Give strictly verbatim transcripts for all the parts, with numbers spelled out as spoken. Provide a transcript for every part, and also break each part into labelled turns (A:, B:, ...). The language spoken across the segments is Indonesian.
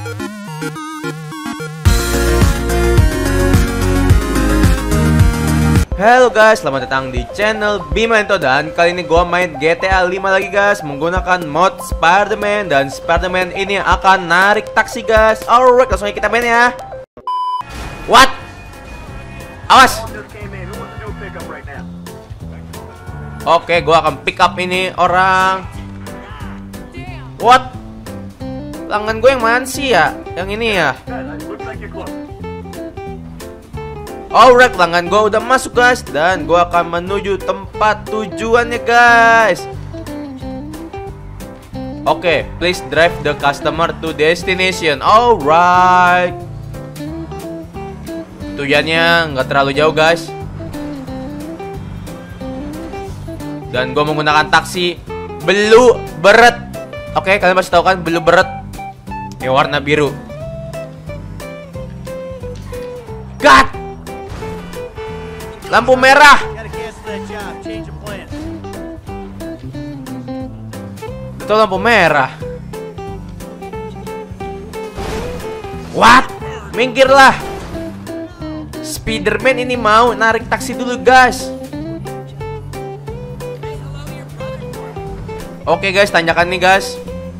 A: Halo guys, selamat datang di channel Bimento. Dan kali ini gua main G T A lima lagi guys, menggunakan mod Spider-Man. Dan Spider-Man ini akan narik taksi guys. Alright, langsung aja kita main ya. What? Awas. Oke, gua akan pick up ini orang. What? Pelanggan gue yang mana sih ya? Yang ini ya? Alright, pelanggan gue udah masuk guys. Dan gue akan menuju tempat tujuannya guys. Oke, okay, please drive the customer to destination. Alright. Tujuannya nggak terlalu jauh guys. Dan gue menggunakan taksi Blue Beret. Oke, okay, kalian pasti tahu kan Blue Beret, ya warna biru. God, lampu merah. Itu lampu merah. What? Minggirlah. Spider-Man ini mau narik taksi dulu guys. Oke guys, tanyakan nih guys.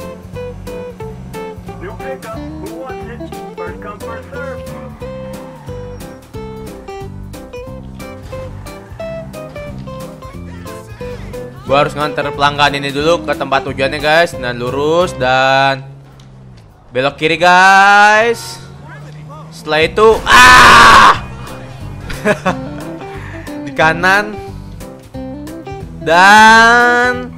A: Gua harus nganter pelanggan ini dulu ke tempat tujuannya guys. Dan lurus dan belok kiri guys. Setelah itu ah di kanan. Dan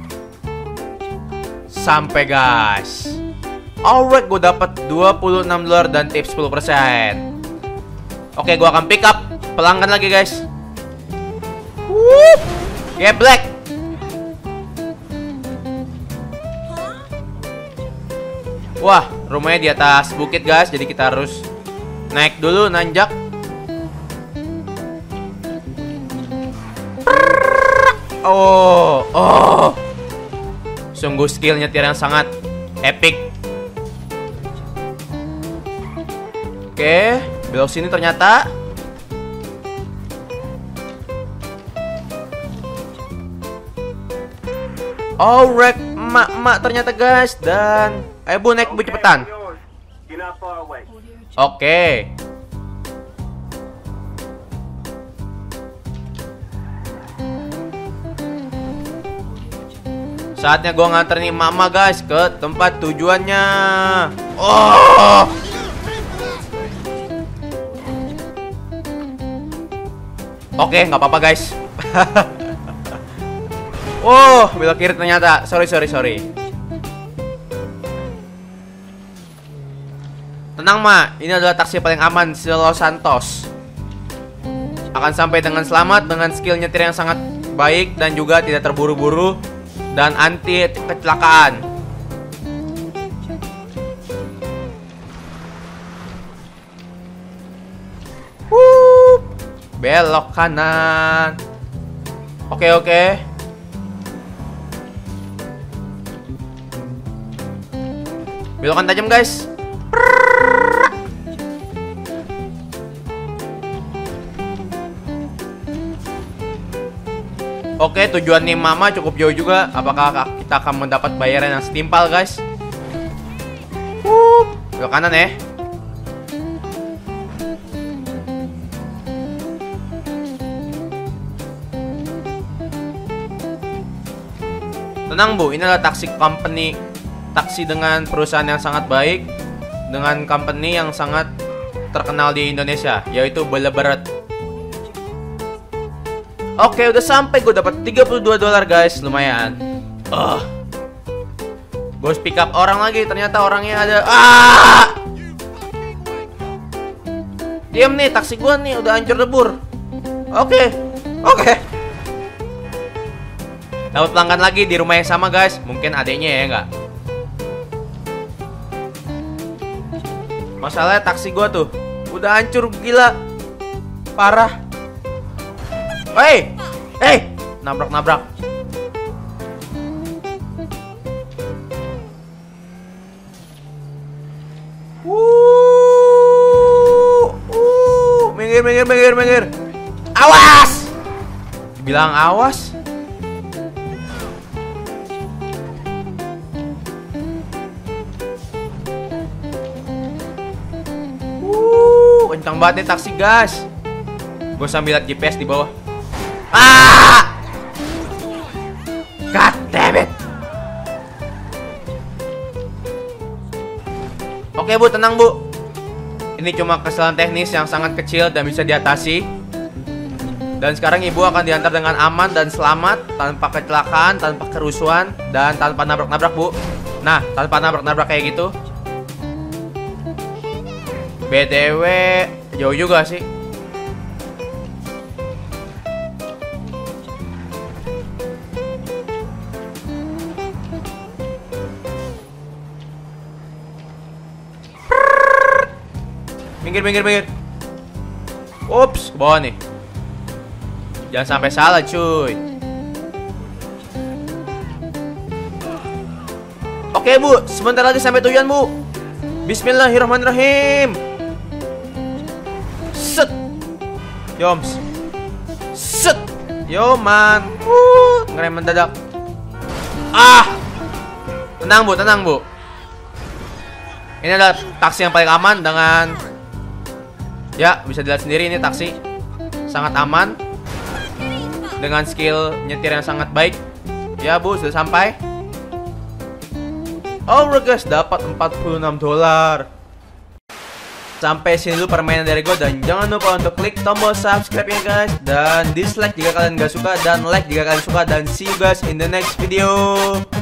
A: sampai guys. Alright, gue dapat dua puluh enam dolar dan tips sepuluh persen. Oke, gue akan pick up pelanggan lagi guys. Wuh, yeah, black. Wah, rumahnya di atas bukit guys. Jadi kita harus naik dulu, nanjak. Oh, oh. Sungguh skill nyetir yang sangat epic. Oke, belok sini ternyata. Alright, emak-emak ternyata guys. Dan ayo bu, naik bu cepetan. Oke. Saatnya gue nganter nih mama guys ke tempat tujuannya. Oh. Oke, nggak apa-apa guys. Oh, belok kiri ternyata. Sorry, sorry, sorry. Tenang ma, ini adalah taksi paling aman di Los Santos. Akan sampai dengan selamat dengan skill nyetir yang sangat baik dan juga tidak terburu-buru dan anti kecelakaan. Wuh, belok kanan. Oke, oke. Belokan tajam guys. Oke, tujuan nih mama cukup jauh juga. Apakah kita akan mendapat bayaran yang setimpal guys? Wuh, belok kanan ya. Tenang bu, ini adalah taksi company. Taksi dengan perusahaan yang sangat baik, dengan company yang sangat terkenal di Indonesia, yaitu Blue Beret. Oke, udah sampai. Gue dapat tiga puluh dua dolar guys, lumayan. Uh. Gue pick up orang lagi, ternyata orangnya ada. Ah! Diam nih, taksi gue nih udah hancur lebur. Oke, oke. Dapat pelanggan lagi di rumah yang sama guys. Mungkin adanya ya enggak. Masalahnya taksi gua tuh udah hancur gila. Parah. Hei, hei, nabrak-nabrak. Uh, uh, minggir, minggir, minggir, minggir. Awas! Bilang awas. Uh, kencang banget nih taksi, guys. Gue sambil lihat G P S di bawah. Ah! God damn it. Oke Bu, tenang Bu. Ini cuma kesalahan teknis yang sangat kecil dan bisa diatasi. Dan sekarang Ibu akan diantar dengan aman dan selamat, tanpa kecelakaan, tanpa kerusuhan, dan tanpa nabrak-nabrak Bu. Nah, tanpa nabrak-nabrak kayak gitu. B T W, jauh juga sih. Minggir, minggir, minggir. Ups, ke bawah nih. Jangan sampai salah, cuy. Oke, Bu. Sebentar lagi sampai tujuan, Bu. Bismillahirrahmanirrahim. Set. Yoms. Set. Yo, man. Uh, ngerem mendadak. Ah. Tenang, Bu, tenang, Bu. Ini adalah taksi yang paling aman dengan... Ya, bisa dilihat sendiri ini taksi sangat aman dengan skill nyetir yang sangat baik. Ya Bu, sudah sampai. Alright guys, dapat empat puluh enam dolar. Sampai sini dulu permainan dari gue. Dan jangan lupa untuk klik tombol subscribe ya guys. Dan dislike jika kalian gak suka. Dan like jika kalian suka. Dan see you guys in the next video.